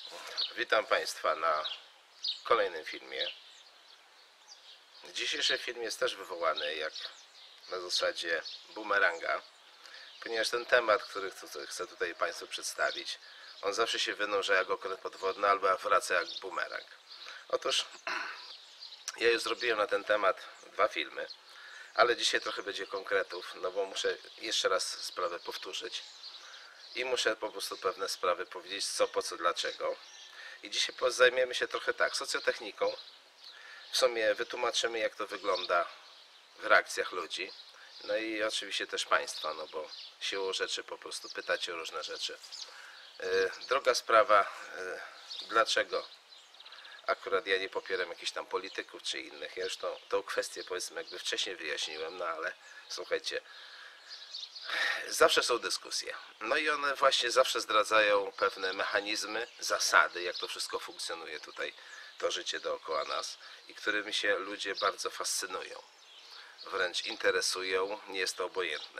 Witam Państwa na kolejnym filmie. Dzisiejszy film jest też wywołany jak na zasadzie bumeranga, ponieważ ten temat, który chcę tutaj Państwu przedstawić, on zawsze się wynurza jak okręt podwodny albo wraca jak bumerang. Otóż ja już zrobiłem na ten temat 2 filmy, ale dzisiaj trochę będzie konkretów, no bo muszę jeszcze raz sprawę powtórzyć i muszę po prostu pewne sprawy powiedzieć co, po co, dlaczego. I dzisiaj zajmiemy się trochę tak, socjotechniką. W sumie wytłumaczymy, jak to wygląda w reakcjach ludzi. No i oczywiście też Państwa, no bo siłą rzeczy po prostu pytacie o różne rzeczy. Druga sprawa, dlaczego akurat ja nie popieram jakichś tam polityków czy innych. Ja już tą kwestię powiedzmy jakby wcześniej wyjaśniłem, no ale słuchajcie, zawsze są dyskusje. No i one właśnie zawsze zdradzają pewne mechanizmy, zasady, jak to wszystko funkcjonuje tutaj, to życie dookoła nas i którymi się ludzie bardzo fascynują. Wręcz interesują, nie jest to obojętne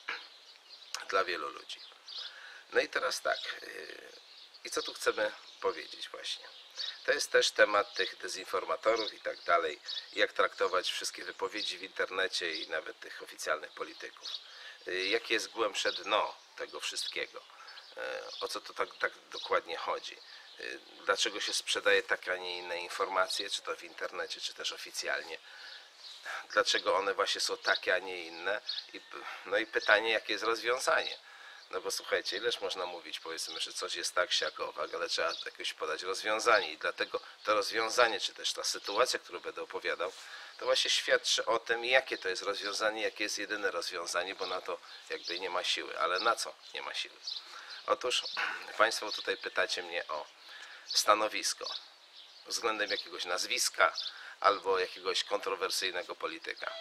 dla wielu ludzi. No i teraz tak, i co tu chcemy powiedzieć właśnie? To jest też temat tych dezinformatorów i tak dalej, jak traktować wszystkie wypowiedzi w internecie i nawet tych oficjalnych polityków. Jakie jest głębsze dno tego wszystkiego? O co to tak dokładnie chodzi? Dlaczego się sprzedaje takie, a nie inne informacje, czy to w internecie, czy też oficjalnie? Dlaczego one właśnie są takie, a nie inne? No i pytanie, jakie jest rozwiązanie? No bo słuchajcie, ileż można mówić, powiedzmy, że coś jest tak, siak, owak, ale trzeba jakoś podać rozwiązanie i dlatego to rozwiązanie, czy też ta sytuacja, którą będę opowiadał, to właśnie świadczy o tym, jakie to jest rozwiązanie, jakie jest jedyne rozwiązanie, bo na to jakby nie ma siły. Ale na co nie ma siły? Otóż Państwo tutaj pytacie mnie o stanowisko względem jakiegoś nazwiska albo jakiegoś kontrowersyjnego polityka.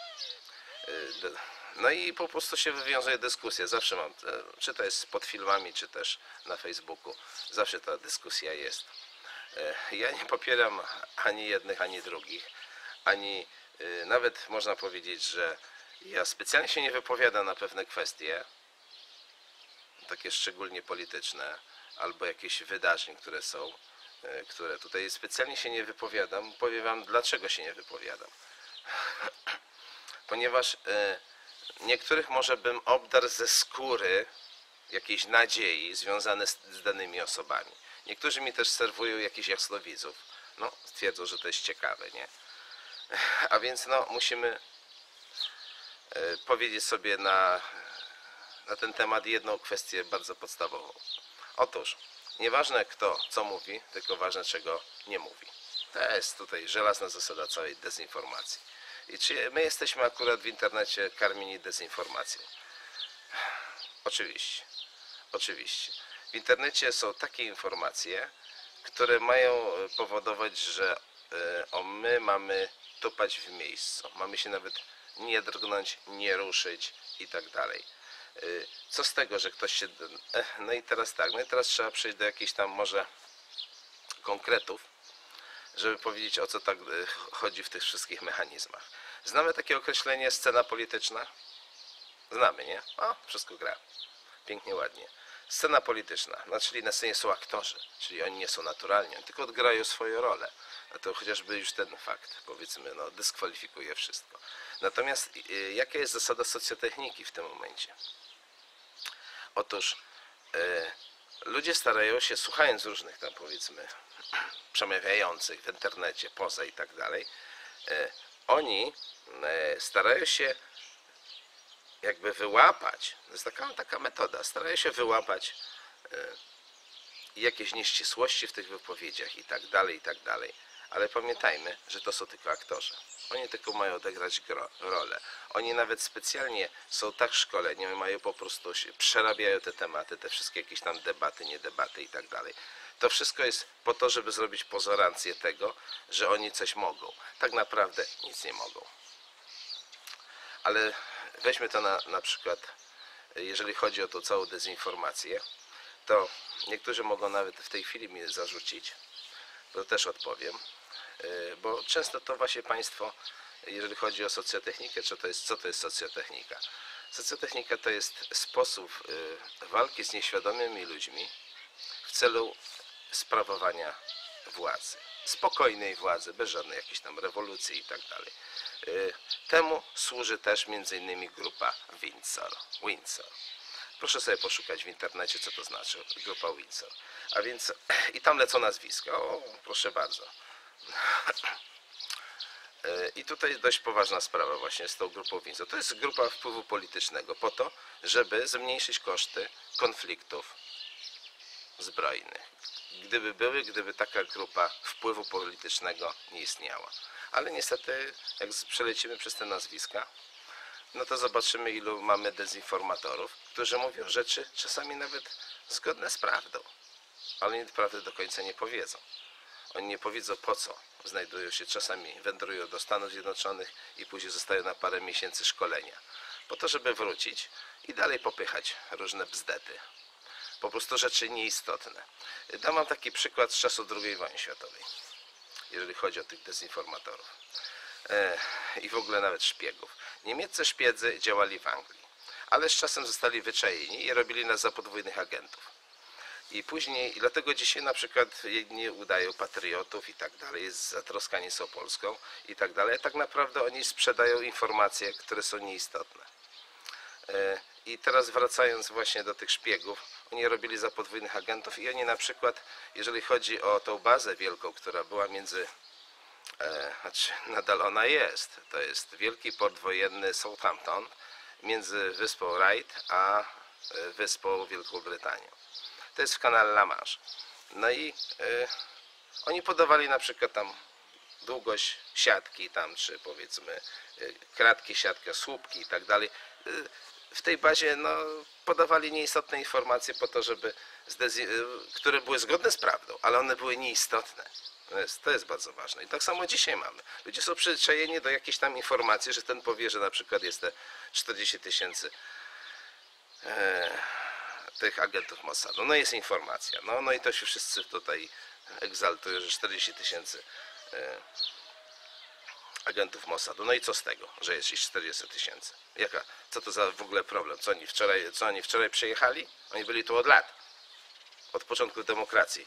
No i po prostu się wywiązuje dyskusja. Zawsze mam, czy to jest pod filmami, czy też na Facebooku, zawsze ta dyskusja jest. Ja nie popieram ani jednych, ani drugich, ani nawet można powiedzieć, że ja specjalnie się nie wypowiadam na pewne kwestie, takie szczególnie polityczne, albo jakieś wydarzeń, które są, które tutaj specjalnie się nie wypowiadam. Powiem Wam, dlaczego się nie wypowiadam. Ponieważ niektórych może bym obdarł ze skóry jakiejś nadziei związane z danymi osobami. Niektórzy mi też serwują jakichś jasnowidzów. No, twierdzą, że to jest ciekawe, nie? A więc no, musimy powiedzieć sobie na ten temat jedną kwestię bardzo podstawową. Otóż, nieważne kto co mówi, tylko ważne czego nie mówi. To jest tutaj żelazna zasada całej dezinformacji. I czy my jesteśmy akurat w internecie karmieni dezinformacją? Oczywiście. Oczywiście. W internecie są takie informacje, które mają powodować, że my mamy tupać w miejscu. Mamy się nawet nie drgnąć, nie ruszyć i tak dalej. Co z tego, że ktoś się... No i teraz tak, no i teraz trzeba przejść do jakichś tam może konkretów, żeby powiedzieć, o co tak chodzi w tych wszystkich mechanizmach. Znamy takie określenie scena polityczna? Znamy, nie? O, wszystko gra. Pięknie, ładnie. Scena polityczna, no czyli na scenie są aktorzy, czyli oni nie są naturalni, oni tylko odgrają swoją rolę. No to chociażby już ten fakt, powiedzmy, no, dyskwalifikuje wszystko. Natomiast jaka jest zasada socjotechniki w tym momencie? Otóż ludzie starają się, słuchając różnych tam powiedzmy przemawiających w internecie, poza i tak dalej, oni starają się jakby wyłapać, to jest taka metoda, starają się wyłapać jakieś nieścisłości w tych wypowiedziach i tak dalej, ale pamiętajmy, że to są tylko aktorzy. Oni tylko mają odegrać rolę. Oni nawet specjalnie są tak szkoleni, mają po prostu, przerabiają te tematy, te wszystkie jakieś tam debaty, niedebaty i tak dalej. To wszystko jest po to, żeby zrobić pozorancję tego, że oni coś mogą. Tak naprawdę nic nie mogą. Ale weźmy to na przykład, jeżeli chodzi o tą całą dezinformację, to niektórzy mogą nawet w tej chwili mi zarzucić, to też odpowiem, bo często to właśnie Państwo, jeżeli chodzi o socjotechnikę, co to jest socjotechnika? Socjotechnika to jest sposób walki z nieświadomymi ludźmi w celu sprawowania władzy. Spokojnej władzy, bez żadnej jakiejś tam rewolucji i tak dalej. Temu służy też m.in. grupa Windsor. Proszę sobie poszukać w internecie, co to znaczy grupa Windsor. A więc i tam lecą nazwiska. O, proszę bardzo. I tutaj dość poważna sprawa właśnie z tą grupą Windsor. To jest grupa wpływu politycznego po to, żeby zmniejszyć koszty konfliktów zbrojnych. Gdyby taka grupa wpływu politycznego nie istniała. Ale niestety, jak przelecimy przez te nazwiska, no to zobaczymy, ilu mamy dezinformatorów, którzy mówią rzeczy czasami nawet zgodne z prawdą, ale oni prawdy do końca nie powiedzą. Oni nie powiedzą, po co znajdują się, czasami wędrują do Stanów Zjednoczonych i później zostają na parę miesięcy szkolenia. Po to, żeby wrócić i dalej popychać różne bzdety. Po prostu rzeczy nieistotne. Dam wam taki przykład z czasu II wojny światowej, jeżeli chodzi o tych dezinformatorów. I w ogóle nawet szpiegów. Niemieccy szpiedzy działali w Anglii, ale z czasem zostali wyczajeni i robili nas za podwójnych agentów. I później, dlatego dzisiaj na przykład jedni udają patriotów i tak dalej, zatroskani są Polską i tak dalej. Tak naprawdę oni sprzedają informacje, które są nieistotne. I teraz wracając właśnie do tych szpiegów, oni robili za podwójnych agentów i oni na przykład, jeżeli chodzi o tą bazę wielką, która była między, znaczy nadal ona jest, to jest wielki port wojenny Southampton między wyspą Wright a wyspą Wielką Brytanią. To jest w kanale La Manche. No i oni podawali na przykład tam długość siatki, tam, czy powiedzmy kratki, siatka, słupki i tak dalej. W tej bazie no, podawali nieistotne informacje po to, żeby które były zgodne z prawdą, ale one były nieistotne. To jest bardzo ważne. I tak samo dzisiaj mamy. Ludzie są przyzwyczajeni do jakiejś tam informacji, że ten powie, że na przykład jest te 40 000 tych agentów Mossadu. No jest informacja. No i to się wszyscy tutaj egzaltują, że 40 000 agentów Mossadu. No i co z tego, że jest ich 40 000? Co to za w ogóle problem? Co oni wczoraj przyjechali? Oni byli tu od lat. Od początku demokracji.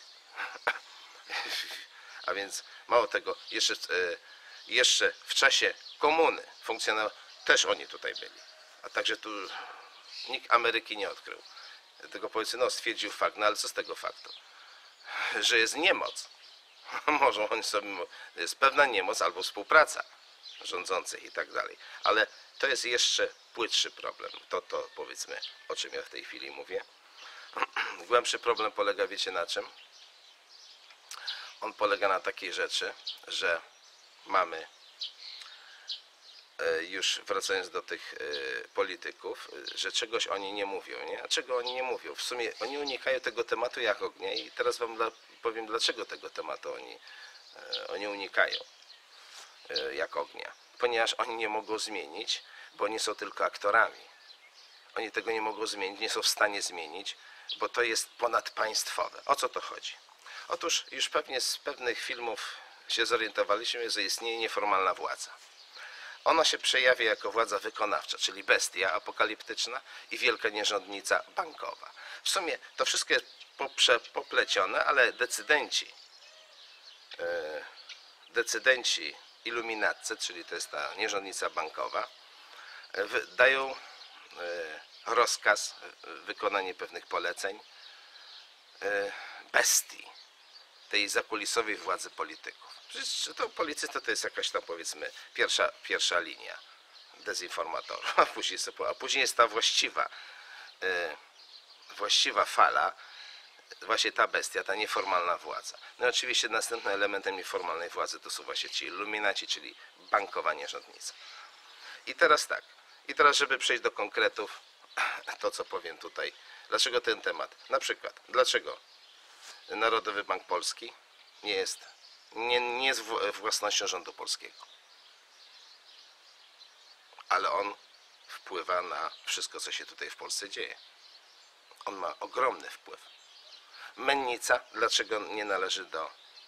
A więc mało tego, jeszcze w czasie komuny funkcjonował, też oni tutaj byli. A także tu nikt Ameryki nie odkrył. Tylko powiedzmy, no stwierdził fakt, no ale co z tego faktu? Że jest niemoc. Może oni sobie, jest pewna niemoc albo współpraca rządzących i tak dalej. Ale to jest jeszcze płytszy problem. To powiedzmy, o czym ja w tej chwili mówię. Głębszy problem polega, wiecie na czym? On polega na takiej rzeczy, że mamy, już wracając do tych polityków, że czegoś oni nie mówią, nie? A czego oni nie mówią? W sumie oni unikają tego tematu jak ognia i teraz wam powiem, dlaczego tego tematu oni unikają jak ognia. Ponieważ oni nie mogą zmienić, bo oni są tylko aktorami. Oni tego nie mogą zmienić, nie są w stanie zmienić, bo to jest ponadpaństwowe. O co to chodzi? Otóż już pewnie z pewnych filmów się zorientowaliśmy, że istnieje nieformalna władza. Ona się przejawia jako władza wykonawcza, czyli bestia apokaliptyczna i wielka nierządnica bankowa. W sumie to wszystko jest poplecione, ale decydenci iluminatcy, czyli to jest ta nierządnica bankowa, dają rozkaz, wykonanie pewnych poleceń bestii, tej zakulisowej władzy polityków. Przecież to politycy to jest jakaś tam powiedzmy pierwsza linia dezinformatorów, a później jest ta właściwa fala, właśnie ta bestia, ta nieformalna władza. No i oczywiście następnym elementem nieformalnej władzy to są właśnie ci iluminaci, czyli bankowa nierządnica. I teraz tak, żeby przejść do konkretów, to co powiem tutaj, dlaczego ten temat, na przykład, dlaczego Narodowy Bank Polski nie jest własnością rządu polskiego, ale on wpływa na wszystko, co się tutaj w Polsce dzieje. On ma ogromny wpływ. Mennica, dlaczego nie należy do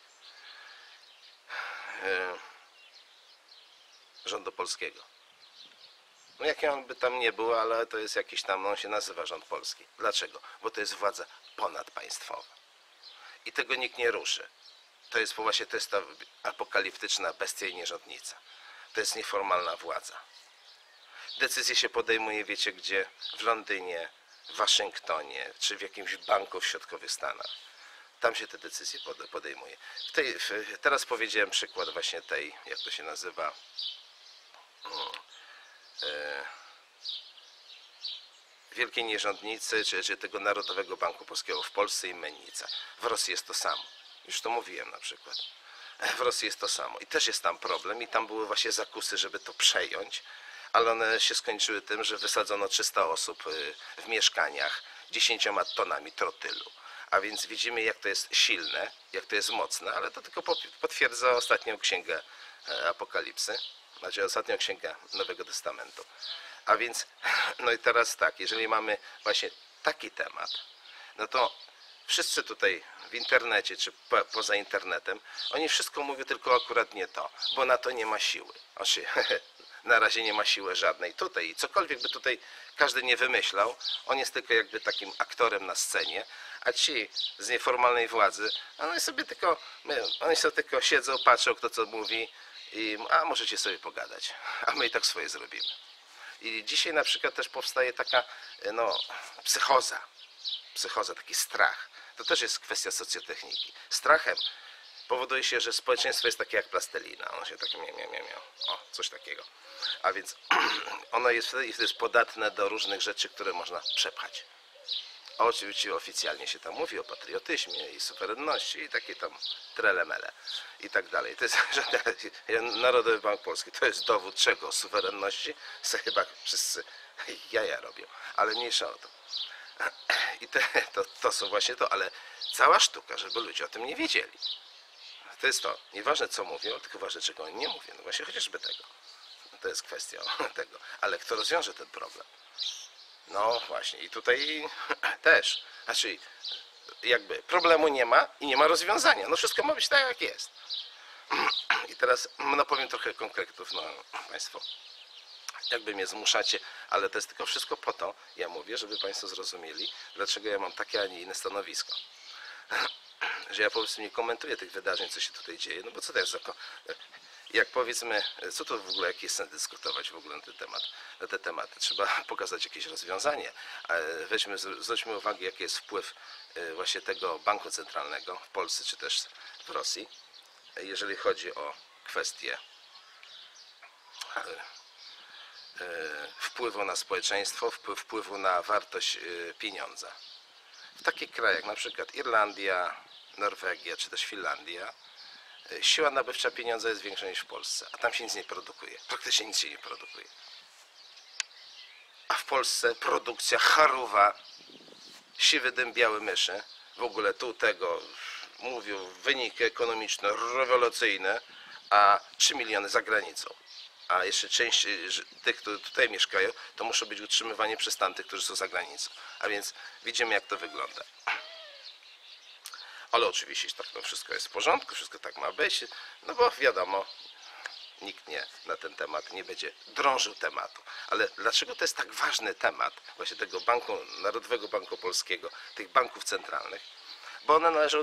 rządu polskiego? No jakie on by tam nie był, ale to jest jakiś tam, on się nazywa rząd polski. Dlaczego? Bo to jest władza ponadpaństwowa. i tego nikt nie ruszy. To jest właśnie ta apokaliptyczna bestia i nierządnica. To jest nieformalna władza. Decyzje się podejmuje, wiecie gdzie? W Londynie, w Waszyngtonie, czy w jakimś banku w środkowych Stanach. Tam się te decyzje podejmuje. Teraz powiedziałem przykład właśnie tej, jak to się nazywa, wielkiej nierządnicy, czy tego Narodowego Banku Polskiego w Polsce i mennica. W Rosji jest to samo. Już to mówiłem na przykład. W Rosji jest to samo. I też jest tam problem. I tam były właśnie zakusy, żeby to przejąć. Ale one się skończyły tym, że wysadzono 300 osób w mieszkaniach 10 tonami trotylu. A więc widzimy, jak to jest silne, jak to jest mocne, ale to tylko potwierdza ostatnią księgę Apokalipsy, znaczy ostatnią księgę Nowego Testamentu. A więc, no i teraz tak, jeżeli mamy właśnie taki temat, no to wszyscy tutaj w internecie, czy poza internetem, oni wszystko mówią, tylko akurat nie to, bo na to nie ma siły. Znaczy, na razie nie ma siły żadnej tutaj. I cokolwiek by tutaj każdy nie wymyślał, on jest tylko jakby takim aktorem na scenie, a ci z nieformalnej władzy, oni sobie tylko siedzą, patrzą, kto co mówi, a możecie sobie pogadać, a my i tak swoje zrobimy. I dzisiaj na przykład też powstaje taka psychoza, taki strach. To też jest kwestia socjotechniki. Strachem powoduje się, że społeczeństwo jest takie jak plastelina. Ono się tak coś takiego. A więc ono jest podatne do różnych rzeczy, które można przepchać. A oczywiście oficjalnie się tam mówi o patriotyzmie i suwerenności i takie tam trelemele i tak dalej. To jest Narodowy Bank Polski. To jest dowód czego? Suwerenności? Co chyba wszyscy jaja robią. Ale mniejsza o to. I to są właśnie to, ale cała sztuka, żeby ludzie o tym nie wiedzieli. To jest to. Nieważne co mówią, tylko ważne czego oni nie mówią. No właśnie chociażby tego. To jest kwestia tego. Ale kto rozwiąże ten problem? No właśnie i tutaj też. Znaczy jakby problemu nie ma i nie ma rozwiązania. No wszystko ma być tak jak jest. I teraz powiem trochę konkretów, Państwo. Jakby mnie zmuszacie, ale to jest tylko wszystko po to, ja mówię, żeby Państwo zrozumieli, dlaczego ja mam takie, a nie inne stanowisko. Że ja po prostu nie komentuję tych wydarzeń, co się tutaj dzieje, no bo co to jest za... Jak powiedzmy, co to w ogóle, jaki jest sens dyskutować w ogóle na te tematy? Trzeba pokazać jakieś rozwiązanie. Zwróćmy uwagę, jaki jest wpływ właśnie tego banku centralnego w Polsce, czy też w Rosji, jeżeli chodzi o kwestie wpływu na społeczeństwo, wpływu na wartość pieniądza. W takich krajach jak na przykład Irlandia, Norwegia czy też Finlandia siła nabywcza pieniądza jest większa niż w Polsce, a tam się nic nie produkuje. Praktycznie nic się nie produkuje. A w Polsce produkcja charuwa, siwy dym, białe myszy. W ogóle mówią wyniki ekonomiczne rewelacyjne, a 3 miliony za granicą. A jeszcze część tych, którzy tutaj mieszkają, to muszą być utrzymywani przez tamtych, którzy są za granicą. A więc widzimy, jak to wygląda. Ale oczywiście tak, wszystko jest w porządku, wszystko tak ma być, no bo wiadomo, nikt na ten temat nie będzie drążył tematu. Ale dlaczego to jest tak ważny temat właśnie tego Narodowego Banku Polskiego, tych banków centralnych? Bo one należą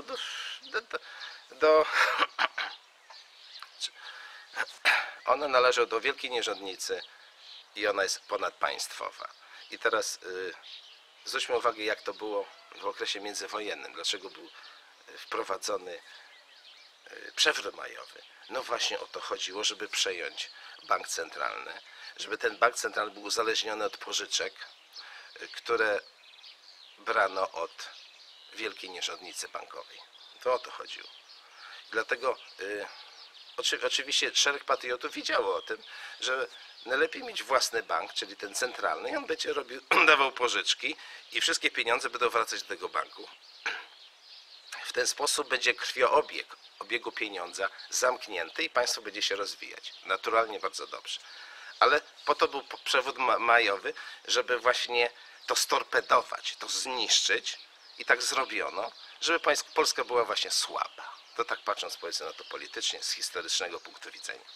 one należą do wielkiej nierządnicy i ona jest ponadpaństwowa. I teraz zwróćmy uwagę, jak to było w okresie międzywojennym. Dlaczego był wprowadzony przewrót majowy? No właśnie o to chodziło, żeby przejąć bank centralny, żeby ten bank centralny był uzależniony od pożyczek, które brano od wielkiej nierządnicy bankowej. To o to chodziło. Dlatego oczywiście szereg patriotów wiedziało o tym, że najlepiej mieć własny bank, czyli ten centralny, i on będzie dawał pożyczki i wszystkie pieniądze będą wracać do tego banku. W ten sposób będzie krwiobieg obiegu pieniądza zamknięty i państwo będzie się rozwijać. Naturalnie bardzo dobrze. Ale po to był przewrót majowy, żeby właśnie to storpedować, to zniszczyć i tak zrobiono, żeby Polska była właśnie słaba. To tak patrząc powiedzmy na to politycznie, z historycznego punktu widzenia.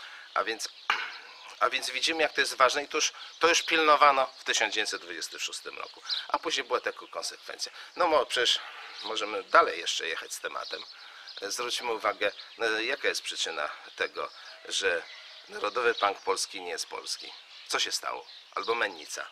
A więc widzimy, jak to jest ważne i to już pilnowano w 1926 roku. A później była taka konsekwencja. No przecież możemy dalej jeszcze jechać z tematem. Zwróćmy uwagę, jaka jest przyczyna tego, że Narodowy Bank Polski nie jest polski. Co się stało? Albo mennica.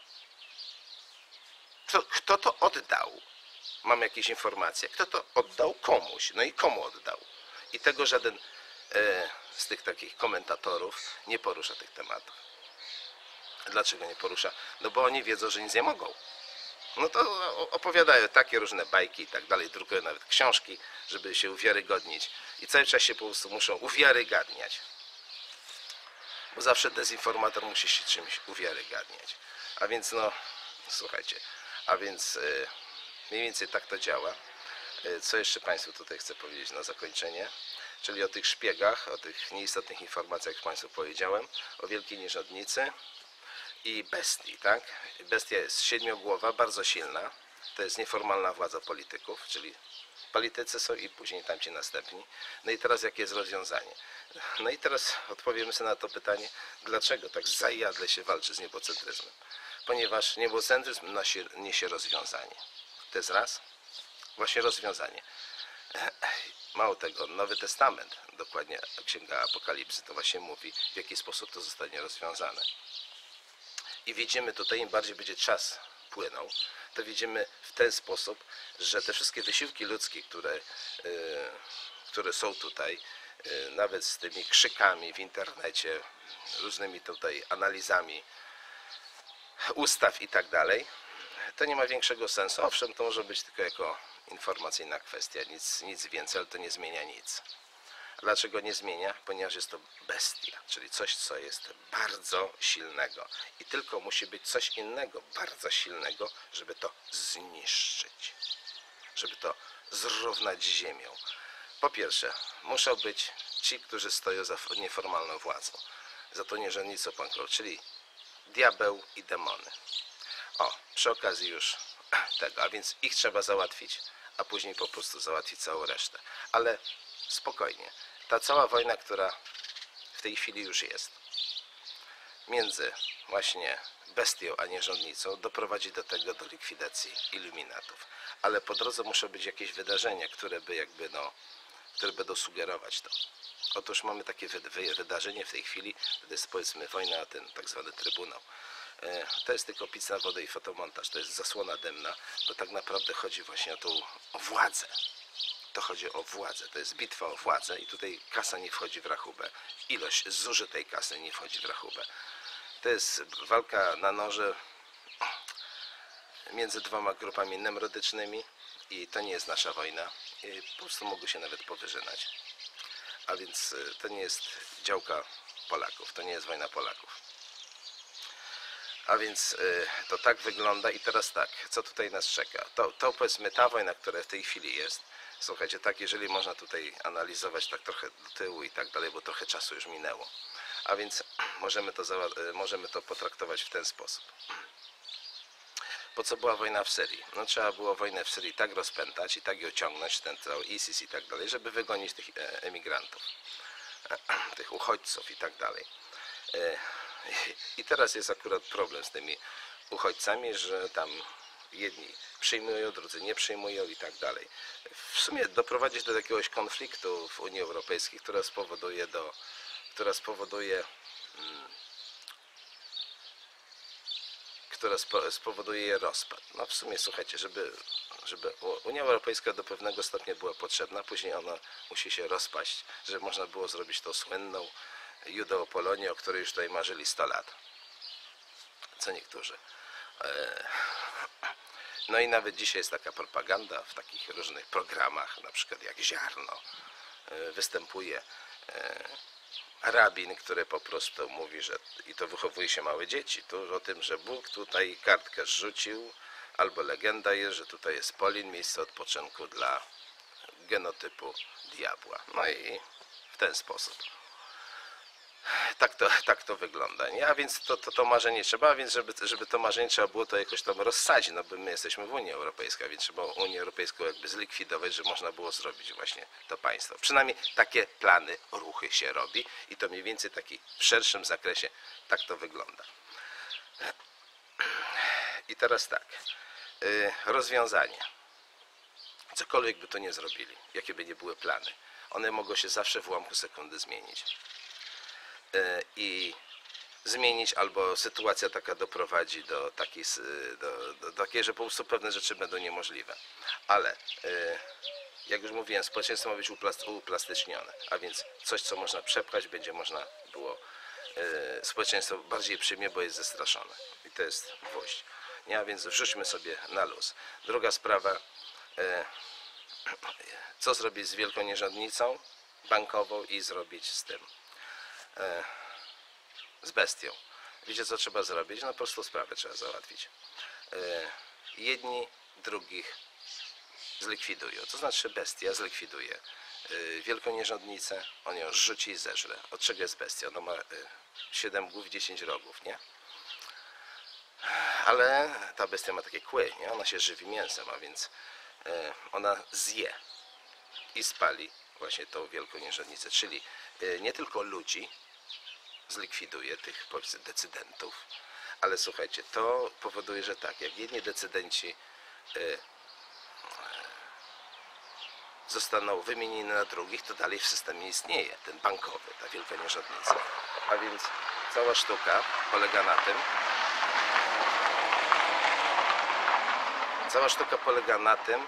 Kto to oddał? Mam jakieś informacje. Kto to oddał komuś? No i komu oddał? I tego żaden z tych takich komentatorów nie porusza tych tematów. Dlaczego nie porusza? No bo oni wiedzą, że nic nie mogą. No to opowiadają takie różne bajki i tak dalej, drukują nawet książki, żeby się uwiarygodnić. I cały czas się po prostu muszą uwiarygadniać. Bo zawsze dezinformator musi się czymś uwiarygadniać. A więc no, słuchajcie, a więc mniej więcej tak to działa. Co jeszcze Państwu tutaj chcę powiedzieć na zakończenie? Czyli o tych szpiegach, o tych nieistotnych informacjach, jak Państwu powiedziałem, o Wielkiej Nierządnicy i bestii, tak? Bestia jest siedmiogłowa, bardzo silna. To jest nieformalna władza polityków, czyli politycy są i później tamci następni. No i teraz jakie jest rozwiązanie? No i teraz odpowiemy sobie na to pytanie, dlaczego tak zajadle się walczy z niebocentryzmem? Ponieważ niebocentryzm niesie rozwiązanie. To jest raz. Właśnie rozwiązanie. Mało tego, Nowy Testament, dokładnie Księga Apokalipsy, to właśnie mówi, w jaki sposób to zostanie rozwiązane. I widzimy tutaj, im bardziej będzie czas płynął, to widzimy w ten sposób, że te wszystkie wysiłki ludzkie, które są tutaj, nawet z tymi krzykami w internecie, różnymi tutaj analizami ustaw i tak dalej, to nie ma większego sensu. Owszem, to może być tylko jako informacyjna kwestia, nic więcej, ale to nie zmienia nic. Dlaczego nie zmienia? Ponieważ jest to bestia, czyli coś, co jest bardzo silnego. I tylko musi być coś innego, bardzo silnego, żeby to zniszczyć. Żeby to zrównać z ziemią. Po pierwsze, muszą być ci, którzy stoją za nieformalną władzą. Za tą nierządnicą panką, czyli diabeł i demony. O, przy okazji już tego, a więc ich trzeba załatwić, a później po prostu załatwić całą resztę. Ale spokojnie. Ta cała wojna, która w tej chwili już jest między właśnie bestią a nierządnicą, doprowadzi do tego, do likwidacji iluminatów. Ale po drodze muszą być jakieś wydarzenia, które by jakby, które będą sugerować to. Otóż mamy takie wydarzenie w tej chwili, to jest powiedzmy wojna o ten tak zwany Trybunał. To jest tylko pic na wodę i fotomontaż, to jest zasłona dymna, bo tak naprawdę chodzi właśnie o tą władzę. To chodzi o władzę, to jest bitwa o władzę i tutaj kasa nie wchodzi w rachubę. Ilość zużytej kasy nie wchodzi w rachubę. To jest walka na noże między dwoma grupami nemrodycznymi i to nie jest nasza wojna. I po prostu mogą się nawet powyżynać. A więc to nie jest działka Polaków, to nie jest wojna Polaków. A więc to tak wygląda i teraz tak, co tutaj nas czeka? To powiedzmy ta wojna, która w tej chwili jest, słuchajcie, tak jeżeli można tutaj analizować tak trochę do tyłu i tak dalej, bo trochę czasu już minęło. A więc możemy to potraktować w ten sposób. Po co była wojna w Syrii? No trzeba było wojnę w Syrii tak rozpętać i tak ją ciągnąć, ten cały ISIS i tak dalej, żeby wygonić tych emigrantów, tych uchodźców i tak dalej. I teraz jest akurat problem z tymi uchodźcami, że tam jedni przyjmują, drudzy nie przyjmują i tak dalej. W sumie doprowadzić do jakiegoś konfliktu w Unii Europejskiej, która spowoduje jej rozpad. No w sumie słuchajcie, żeby Unia Europejska do pewnego stopnia była potrzebna, później ona musi się rozpaść, żeby można było zrobić tą słynną Judeopolonię, o której już tutaj marzyli 100 lat. Co niektórzy. No i nawet dzisiaj jest taka propaganda w takich różnych programach, na przykład jak Ziarno. Występuje rabin, który po prostu mówi, że i to wychowuje się małe dzieci, tu o tym, że Bóg tutaj kartkę zrzucił, albo legenda jest, że tutaj jest Polin, miejsce odpoczynku dla genotypu diabła. No i w ten sposób. Tak to wygląda, nie? A więc to marzenie trzeba, a więc żeby to marzenie trzeba było to jakoś tam rozsadzić, no bo my jesteśmy w Unii Europejskiej, a więc trzeba Unię Europejską jakby zlikwidować, żeby można było zrobić właśnie to państwo. Przynajmniej takie plany, ruchy się robi i to mniej więcej taki w szerszym zakresie tak to wygląda. I teraz tak, rozwiązanie. Cokolwiek by to nie zrobili, jakie by nie były plany, one mogą się zawsze w ułamku sekundy zmienić. I zmienić, albo sytuacja taka doprowadzi do takiej, że po prostu pewne rzeczy będą niemożliwe. Ale jak już mówiłem, społeczeństwo ma być uplastycznione, a więc coś, co można przepchać, będzie można było, społeczeństwo bardziej przyjmie, bo jest zestraszone. I to jest gwóźdź. Nie? A więc wrzućmy sobie na luz. Druga sprawa, co zrobić z wielką nierządnicą bankową i zrobić z tym, z bestią. Wiecie, co trzeba zrobić? No prostą sprawę trzeba załatwić. Jedni drugich zlikwidują. To znaczy bestia zlikwiduje wielką nierządnicę, on ją rzuci i zeżre. Od czego jest bestia? Ona ma 7 głów, 10 rogów, nie? Ale ta bestia ma takie kły, nie? Ona się żywi mięsem, a więc ona zje i spali właśnie tą wielką nierządnicę. Czyli nie tylko ludzi zlikwiduje, tych powiedzmy decydentów, ale słuchajcie, to powoduje, że tak, jak jedni decydenci zostaną wymienieni na drugich, to dalej w systemie istnieje ten bankowy, ta wielka nierządnica. A więc cała sztuka polega na tym,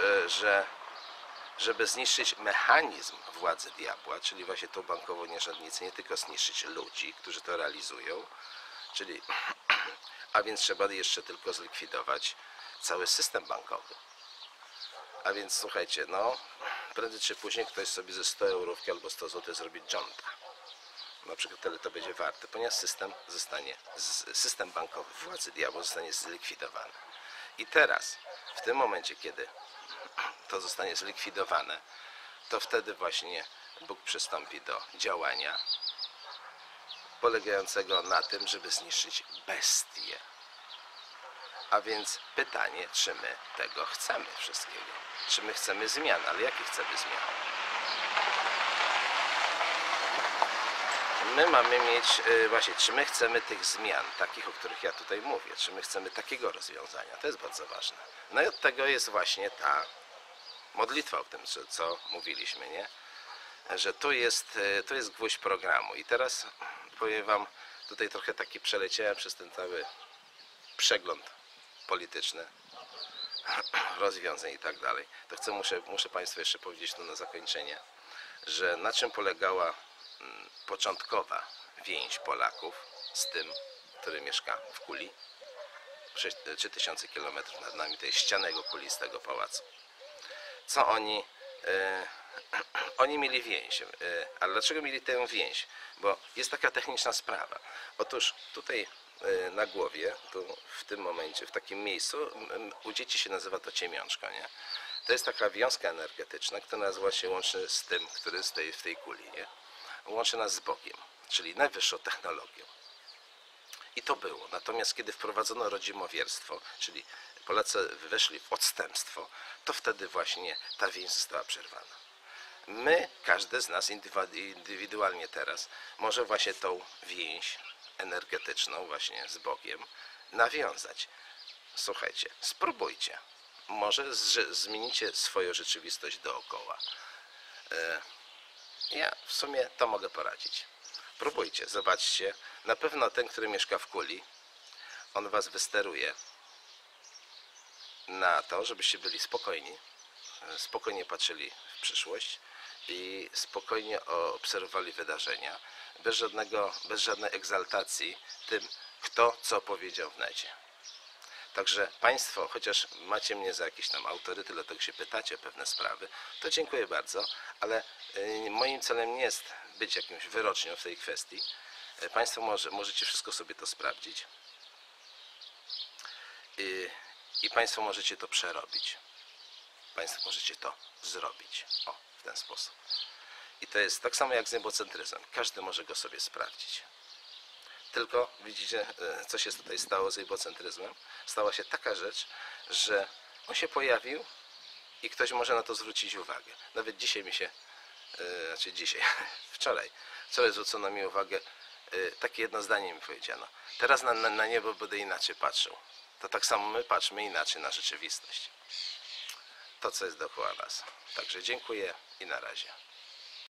żeby zniszczyć mechanizm władzy diabła, czyli właśnie tą bankową nierządnicę, nie tylko zniszczyć ludzi, którzy to realizują, czyli, a więc trzeba jeszcze tylko zlikwidować cały system bankowy. A więc słuchajcie, no prędzej czy później ktoś sobie ze 100 eurówki albo 100 zł zrobi dżonta. Na przykład tyle to będzie warte, ponieważ system bankowy władzy diabła zostanie zlikwidowany. I teraz, w tym momencie, kiedy to zostanie zlikwidowane, to wtedy właśnie Bóg przystąpi do działania polegającego na tym, żeby zniszczyć bestię. A więc pytanie, czy my tego chcemy wszystkiego? Czy my chcemy zmian? Ale jakie chcemy zmian? My mamy mieć, właśnie, czy my chcemy tych zmian, takich, o których ja tutaj mówię, czy my chcemy takiego rozwiązania? To jest bardzo ważne. No i od tego jest właśnie ta modlitwa o tym, co mówiliśmy, nie? Że tu jest gwóźdź programu. I teraz powiem wam, tutaj trochę taki przeleciałem przez ten cały przegląd polityczny, rozwiązań i tak dalej. To muszę Państwu jeszcze powiedzieć tu na zakończenie, że na czym polegała początkowa więź Polaków z tym, który mieszka w kuli, 3000 km nad nami, tej ścianego kulistego pałacu. Co oni mieli więź. Ale dlaczego mieli tę więź? Bo jest taka techniczna sprawa. Otóż tutaj na głowie, tu w tym momencie, w takim miejscu, u dzieci się nazywa to ciemiążka, nie? To jest taka wiązka energetyczna, która nas właśnie łączy z tym, który stoi w tej kuli, nie? Łączy nas z Bogiem, czyli najwyższą technologią. I to było. Natomiast kiedy wprowadzono rodzimowierstwo, czyli Polacy weszli w odstępstwo, to wtedy właśnie ta więź została przerwana. My, każdy z nas indywidualnie teraz, może właśnie tą więź energetyczną właśnie z Bogiem nawiązać. Słuchajcie, spróbujcie. Może zmienicie swoją rzeczywistość dookoła. Ja w sumie to mogę poradzić. Próbujcie, zobaczcie. Na pewno ten, który mieszka w kuli, on was wysteruje na to, żebyście byli spokojni, spokojnie patrzyli w przyszłość i spokojnie obserwowali wydarzenia, bez żadnej egzaltacji tym, kto co powiedział w necie. Także Państwo, chociaż macie mnie za jakiś tam autorytet, dlatego się pytacie o pewne sprawy, to dziękuję bardzo, ale moim celem nie jest być jakimś wyrocznią w tej kwestii. Państwo możecie wszystko sobie to sprawdzić i Państwo możecie to przerobić. Państwo możecie to zrobić. O, w ten sposób. I to jest tak samo jak z niebocentryzmem. Każdy może go sobie sprawdzić. Tylko widzicie, co się tutaj stało z egocentryzmem? Stała się taka rzecz, że on się pojawił i ktoś może na to zwrócić uwagę. Nawet dzisiaj wczoraj zwrócono mi uwagę, takie jedno zdanie mi powiedziano. Teraz na niebo będę inaczej patrzył. To tak samo my patrzmy inaczej na rzeczywistość. to, co jest dookoła nas. Także dziękuję i na razie.